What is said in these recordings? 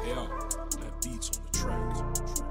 Yeah, that beats on the track.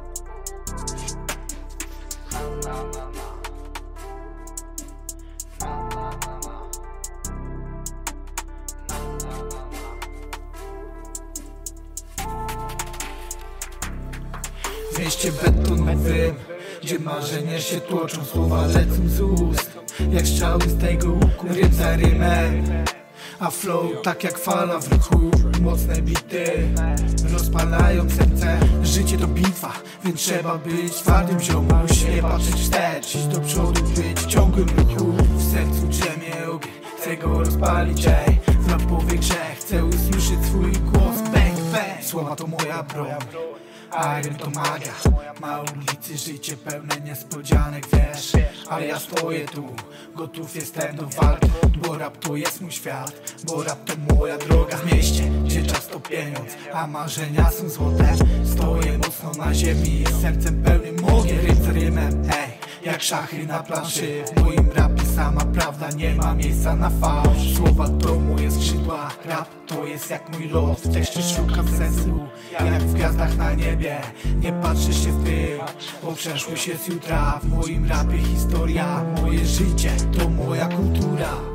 W mieście betonowym, gdzie marzenia się tłoczą, słowa lecą z ust jak strzały z tego łuku, rym za rymem. A flow tak jak fala w ruchu, mocne bity rozpalają serce. Życie to bitwa, więc trzeba być twardym ziomuś. Nie patrzeć wstecz, iść do przodu, być w ciągłym ruchu. W sercu drzemie ogień, chcę go rozpalić, ej. W rapowie grzech, chcę usłyszeć swój głos. Bang, bang, słowa to moja broń, a rym to magia. Na ulicy życie pełne niespodzianek, wiesz. Ale ja stoję tu, gotów jestem do walki. Bo rap to jest mój świat, bo rap to moja droga. W mieście, gdzie czas to pieniądz, a marzenia są złote. Stoję mocno na ziemi, z sercem pełnym ogień. Rym za rymem, hej, jak szachy na planszy. W moim rapie sama prawda, nie ma miejsca na fałsz. Słowa to moje skrzydła, rap to jest jak mój lot. W tekście szukam sensu, jak w gwiazdach na niebie. Nie patrzę się w tył, bo przeszłość jest jutra. W moim rapie historia, moje życie to moja kultura.